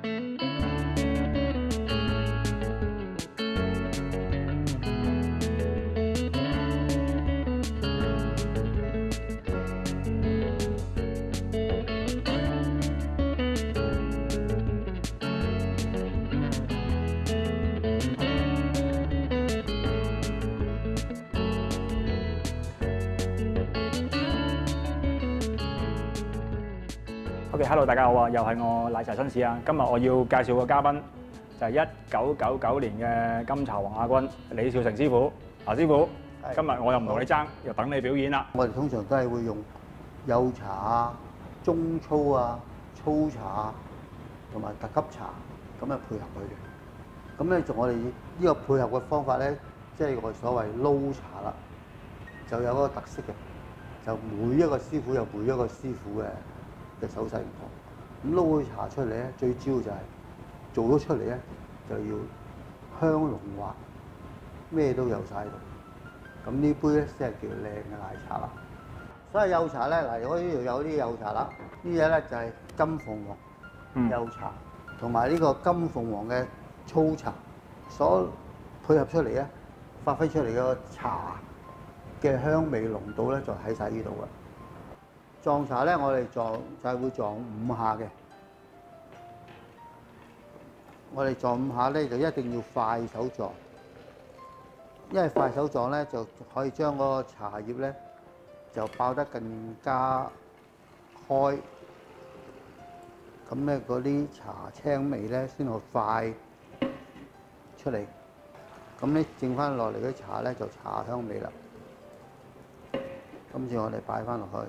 OK，hello，大家好啊，又係我奶茶紳士啊。今日我要介紹個嘉賓，就係1999年嘅金茶王亞軍李兆成師傅。師傅，今日我又唔同你爭，又等你表演啦。 我哋通常都係會用幼茶啊、中粗啊、粗茶啊，同埋特級茶咁樣配合佢嘅。咁咧，我哋呢個配合嘅方法咧，即係我哋所謂撈茶啦，就有一個特色嘅，就每一個師傅有每一個師傅嘅手勢唔同。咁撈嘅茶出嚟咧，最主要就係做咗出嚟咧，就要香濃滑，咩都有晒喺度。咁呢杯咧先係叫靚嘅奶茶啦。所以幼茶咧，嗱，我呢度有啲幼茶啦，呢嘢咧就係金鳳凰幼茶，同埋呢個金鳳凰嘅粗茶，所配合出嚟咧，發揮出嚟嘅茶嘅香味濃度咧，就喺晒呢度嘅。撞茶咧，我哋撞就係會撞5下嘅。我哋撞5下咧，就一定要快手撞，因為快手撞咧就可以將嗰個茶葉咧就爆得更加開，咁咧嗰啲茶青味咧先會快出嚟，咁咧剩翻落嚟嗰啲茶咧就茶香味啦。跟住我哋擺翻落去。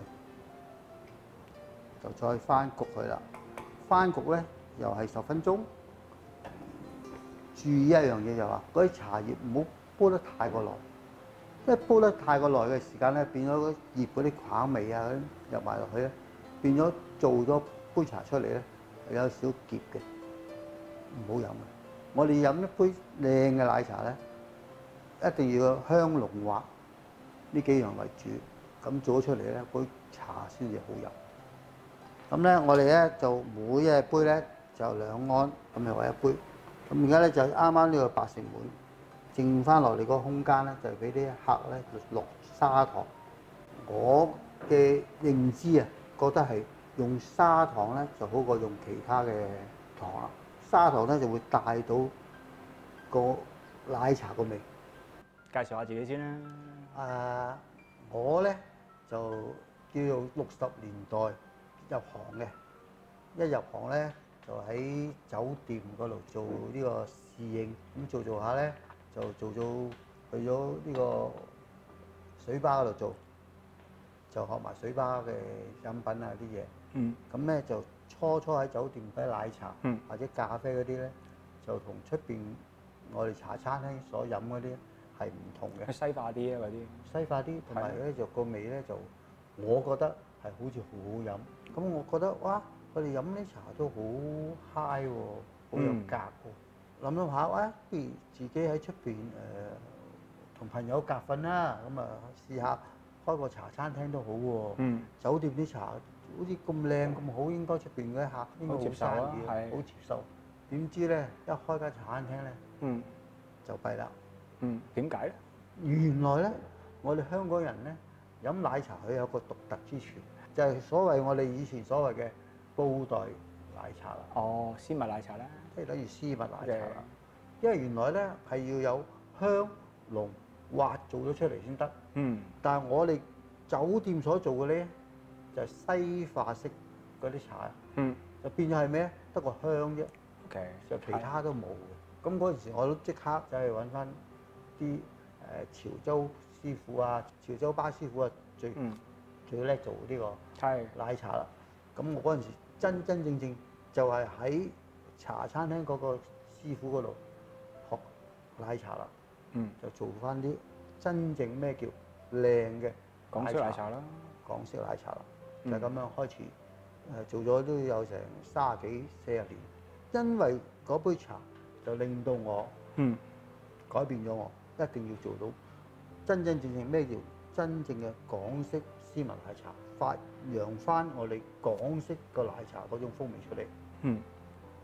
就再翻焗佢啦，翻焗咧又係10分鐘。注意一樣嘢就話，嗰啲茶葉唔好煲得太過耐，因為煲得太過耐嘅時間咧，變咗嗰葉嗰啲quả味啊入埋落去咧，變咗做咗杯茶出嚟咧，有少澀嘅，唔好飲嘅。我哋飲一杯靚嘅奶茶咧，一定要香濃滑呢幾樣為主，咁做咗出嚟咧，杯茶先至好飲。咁咧，我哋咧就每一杯咧就2安，咁又話一杯。咁而家咧就啱啱呢個8成滿，剩翻落嚟個空間咧就俾啲客咧落砂糖。我嘅認知啊，覺得係用砂糖咧就好過用其他嘅糖啦。砂糖咧就會帶到個奶茶個味。 介紹下自己先啦。 我咧就叫做60年代入行嘅，一入行咧就喺酒店嗰度做呢個侍應，咁做下咧就去咗呢個水吧嗰度做，就學埋水吧嘅飲品啊啲嘢。咁咧就初喺酒店啲奶茶或者咖啡嗰啲咧，就同出邊我哋茶餐廳所飲嗰啲係唔同嘅。 西化啲啊嗰啲。西化啲，同埋咧就個味咧就，我覺得係好似好好飲。咁我覺得哇，我哋飲啲茶都好 high 喎，好有格喎。諗下，哇，不如自己喺出邊同朋友夾份啦，咁啊試下開個茶餐廳都好喎。酒店啲茶好似咁靚咁好，應該出邊嗰啲客應該好生意，好接受。點知咧一開間茶餐廳咧，就弊啦。 點解咧？ 原來咧，我哋香港人咧飲奶茶佢有個獨特之處，就係所謂我哋以前所謂嘅煲袋奶茶啦。 哦，絲襪奶茶啦， 即係等於絲襪奶茶啦。因為原來咧係要有香濃滑做咗出嚟先得。但係我哋酒店所做嘅咧就係西化式嗰啲茶。就變咗係咩？得個香啫。就其他都冇嘅。咁嗰陣時我都即刻走去揾翻啲潮州師傅啊，潮州巴師傅啊，最叻做呢個奶茶啦。咁我嗰陣時真正就係喺茶餐廳嗰個師傅嗰度學奶茶啦。就做翻啲真正咩叫靚嘅港式奶茶啦， 港式奶茶啦，就咁樣開始做咗都有成30幾40年。因為嗰杯茶就令到我改變咗我，一定要做到真正咩叫真正嘅港式絲襪奶茶，發揚翻我哋港式個奶茶嗰種風味出嚟。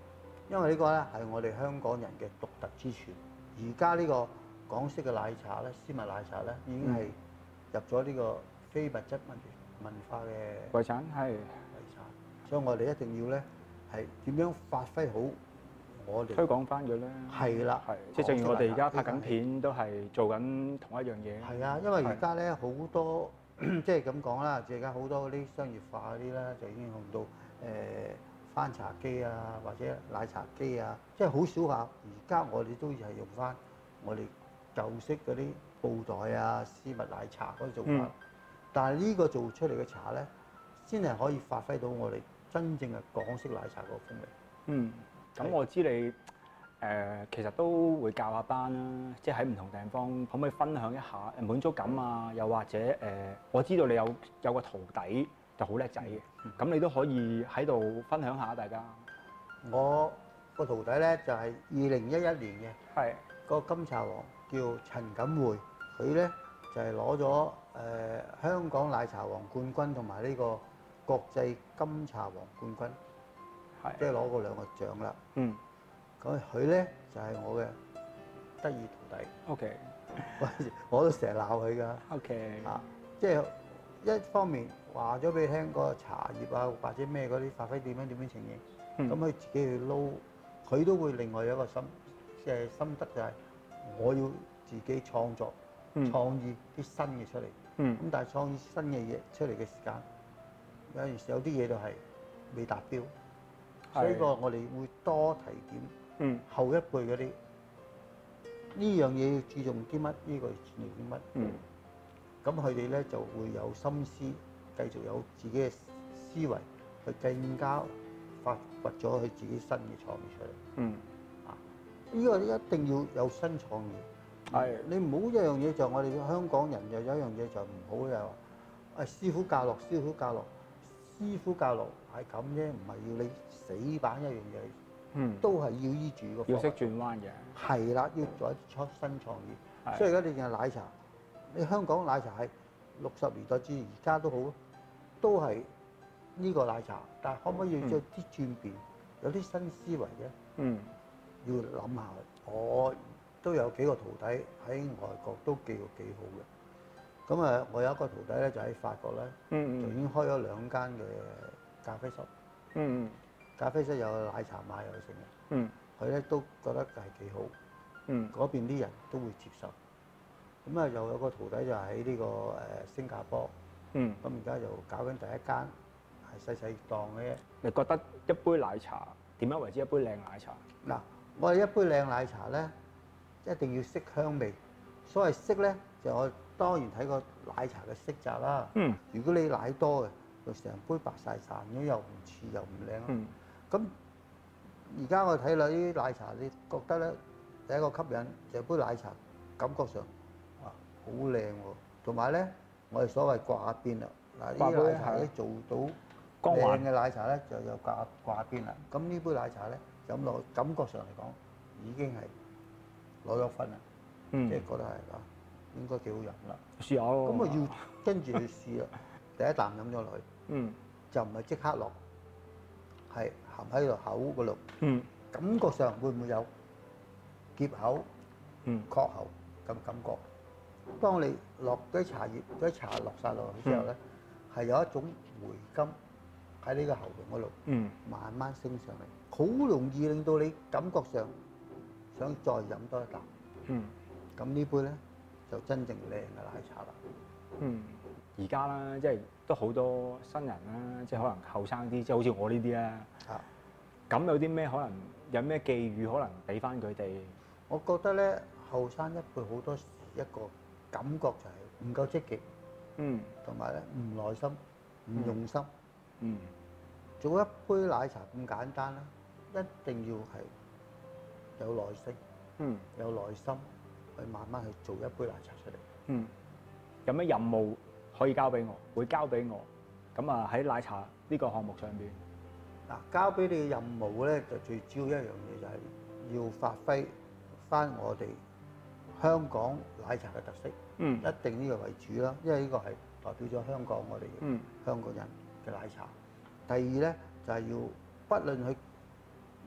因為呢個咧係我哋香港人嘅獨特之處。而家呢個港式嘅奶茶咧，絲襪奶茶咧，已經係入咗呢個非物質文化嘅遺產係遺產，所以我哋一定要咧係點樣發揮好我哋推廣翻佢咧。 係啦， 係即係正如我哋而家拍緊片都係做緊同一樣嘢。 係啊，因為而家咧好多即係咁講啦，而家好多嗰啲商業化嗰啲咧就已經用到翻茶機啊，或者奶茶機啊，即係好少下。而家我哋都係用翻我哋舊式嗰啲布袋啊、絲襪奶茶嗰啲做法。但係呢個做出嚟嘅茶咧，先係可以發揮到我哋真正嘅港式奶茶嗰個風味。 咁我知你其實都會教下班啦，即係喺唔同地方，可唔可以分享一下滿足感啊？又或者我知道你有個徒弟就好叻仔嘅，咁你都可以喺度分享下大家。 我個徒弟咧就係2011年係個金茶王叫陳錦匯，佢咧就係攞咗香港奶茶王冠軍同埋呢個國際金茶王冠軍，即係攞過2個獎啦。咁佢咧就係我嘅得意徒弟。 OK， 我都成日鬧佢㗎。 OK， 即係一方面話咗俾你聽個茶葉啊，或者咩嗰啲發揮點樣情形，咁佢自己去撈，佢都會另外有一個心得就係我要自己創作創意啲新嘅出嚟。咁但係創意新嘅嘢出嚟嘅時間，有啲嘢就係未達標，所以我哋會多提點。後一輩嗰啲呢樣嘢要注重啲乜？呢個要注重啲乜？咁佢哋咧就會有心思，繼續有自己嘅思維，去更加發掘咗佢自己新嘅創意出嚟。呢個一定要有新創意。你唔好一樣嘢就我哋香港人又有一樣嘢就唔好，就話師傅教落，師傅教落，師傅教落係咁啫，唔係要你死板一樣嘢。都係要依住個， 要識轉彎嘅。係啦，要做一啲新創意。所以而家你淨係奶茶，你香港奶茶係60年代至而家都好，都係呢個奶茶。但係可唔可以有啲轉變，有啲新思維嘅？要諗下。我都有幾個徒弟喺外國都幾好嘅。咁我有一個徒弟咧就喺法國咧，就已經開咗2間嘅咖啡室。咖啡室有奶茶賣有成嘅，佢咧都覺得係幾好，嗰邊啲人都會接受。咁又有個徒弟就喺呢個新加坡，咁而家就搞緊第1間係細細檔嘅。 你覺得一杯奶茶點樣為之一杯靚奶茶？ 嗱，我哋一杯靚奶茶咧，一定要色香味。所謂色咧，就我當然睇個奶茶嘅色澤啦。如果你奶多嘅，就成杯白晒散咁，又唔似又唔靚啦。咁而家我睇落啲奶茶，你覺得咧第一個吸引就係杯奶茶，感覺上好靚喎。同埋咧，我哋所謂掛邊啦。嗱，呢啲奶茶咧做到靚嘅奶茶咧，就有掛邊啦。咁呢杯奶茶咧飲落感覺上嚟講，已經係攞咗分啦。即係覺得係應該幾好飲啦。 試下咯。 咁要跟住去試啦。第一啖飲咗落去，就唔係即刻落。係含喺個口嗰度，感覺上會唔會有澀口、確喉咁感覺？當你落啲茶葉、啲茶落晒落去之後咧，係有一種回甘喺呢個喉嚨嗰度，慢慢升上嚟，好容易令到你感覺上想再飲多一啖。咁呢杯咧就真正靚嘅奶茶啦。 而家啦，即係都好多新人啦，即係可能後生啲，即係好似我呢啲啦。咁有啲咩可能有咩寄語可能俾翻佢哋？ 我覺得咧，後生一輩好多時一個感覺就係唔夠積極，同埋咧唔耐心、唔用心。做一杯奶茶咁簡單啦，一定要係有耐性，有耐心去慢慢去做一杯奶茶出嚟。 有咩任務可以交俾我？會交俾我。咁喺奶茶呢個項目上邊， 嗱，交俾你嘅任務咧，就最主要一樣嘢就係要發揮翻我哋香港奶茶嘅特色。一定呢個為主啦，因為呢個係代表咗香港我哋香港人嘅奶茶。第二咧就係要不論佢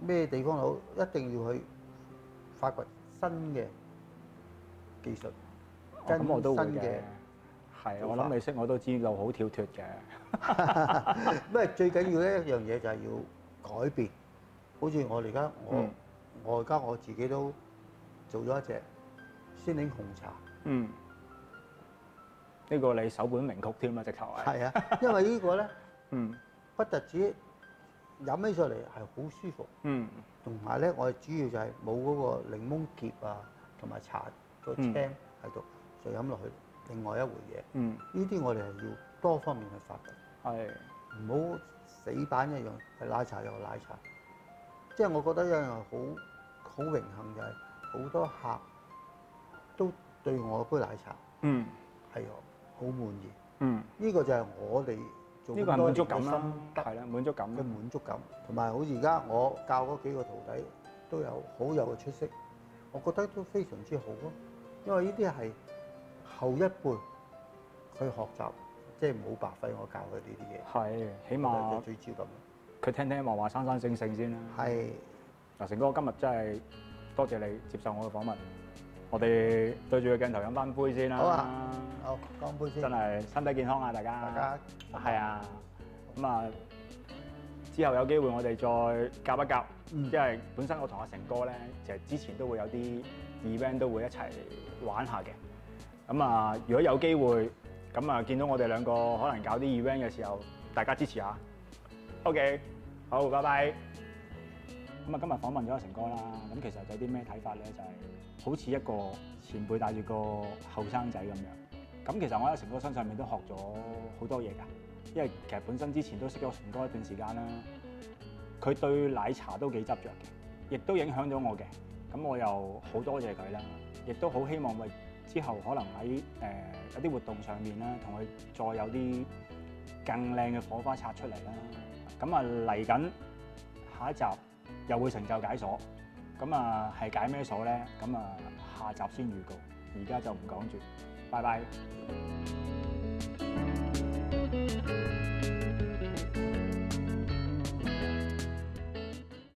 咩地方好，一定要去發掘新嘅技術， 咁我都會新嘅。係，我諗你識我都知道好跳脱嘅。 因為最緊要咧一樣嘢就係要改變，好似我而家我而家我自己都做咗一隻仙檸紅茶。 嗯，呢個你首本名曲添啊，直頭係。 係啊，因為呢個咧， 嗯， 不特止飲起上嚟係好舒服， 嗯， 同埋咧我哋主要就係冇嗰個檸檬澀啊，同埋茶個青喺度，就飲落去另外一回嘢。 嗯， 呢啲我哋係要多方面去發掘， 係， 唔好死板一樣係奶茶又係奶茶。即係我覺得一樣好榮幸就係好多客都對我杯奶茶係好滿意。呢個就係我哋做呢個係滿足咁多感啦， 年嘅心得係啦，滿足感嘅滿足感，同埋好似而家我教嗰幾個徒弟都有好有嘅出色，我覺得都非常之好咯。因為呢啲係後一輩去學習，即係冇白費我教佢呢啲嘢。 係，起碼最主要咁。 佢聽聽話生生性性先啦。 係嗱，成哥今日真係多謝你接受我嘅訪問。我哋對住個鏡頭飲翻杯先啦。 好啊，好，乾杯先。 真係身體健康啊，大家。 大家係啊，咁啊，之後有機會我哋再夾一夾，因為本身我同阿成哥咧，其實之前都會有啲 event 都會一齊玩下嘅。咁啊，如果有機會，咁啊見到我哋兩個可能搞啲 event 嘅時候，大家支持下。OK，好，拜拜。咁啊，今日訪問咗阿成哥啦。咁其實有啲咩睇法咧？就係好似一個前輩帶住個後生仔咁樣。咁其實我喺成哥身上面都學咗好多嘢㗎。因為其實本身之前都識咗成哥一段時間啦。佢對奶茶都幾執着嘅，亦都影響咗我嘅。咁我又好多謝佢啦，亦都好希望為之後可能喺有啲活動上面啦，同佢再有啲更靚嘅火花擦出嚟啦。咁啊嚟緊下一集又會成就解鎖，咁啊係解咩鎖咧？咁啊下集先預告，而家就唔講住，拜拜。